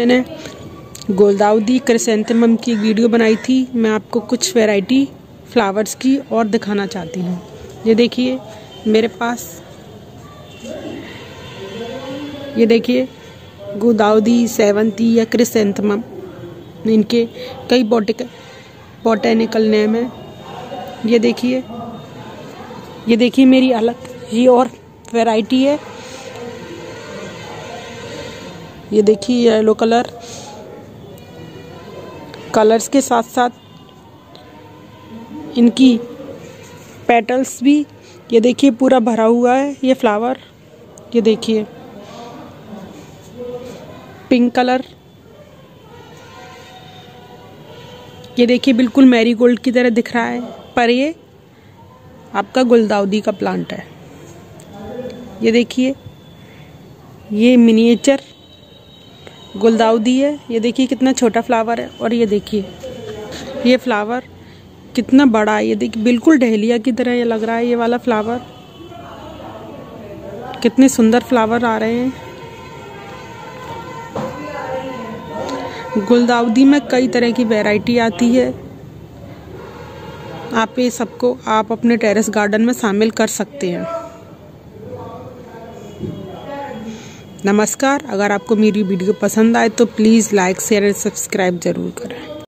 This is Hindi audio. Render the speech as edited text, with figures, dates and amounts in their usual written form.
मैंने गुलदाउदी क्रिसैंथेमम की एक वीडियो बनाई थी। मैं आपको कुछ वैरायटी फ्लावर्स की और दिखाना चाहती हूँ। ये देखिए मेरे पास, ये देखिए गुलदाउदी, सेवंती या क्रिसैंथेमम, इनके कई बॉटेनिकल नेम है। ये देखिए मेरी अलग ये और वैरायटी है। ये देखिए येलो कलर्स के साथ साथ इनकी पेटल्स भी, ये देखिए पूरा भरा हुआ है ये फ्लावर। ये देखिए पिंक कलर, ये देखिए बिल्कुल मैरीगोल्ड की तरह दिख रहा है, पर ये आपका गुलदाउदी का प्लांट है। ये देखिए ये मिनिएचर गुलदाउदी है। ये देखिए कितना छोटा फ्लावर है, और ये देखिए ये फ्लावर कितना बड़ा है। ये देखिए बिल्कुल डहेलिया की तरह ये लग रहा है। ये वाला फ्लावर, कितने सुंदर फ्लावर आ रहे हैं। गुलदाउदी में कई तरह की वैरायटी आती है। आप ये सबको आप अपने टेरेस गार्डन में शामिल कर सकते हैं। नमस्कार। अगर आपको मेरी वीडियो पसंद आए तो प्लीज़ लाइक, शेयर और सब्सक्राइब ज़रूर करें।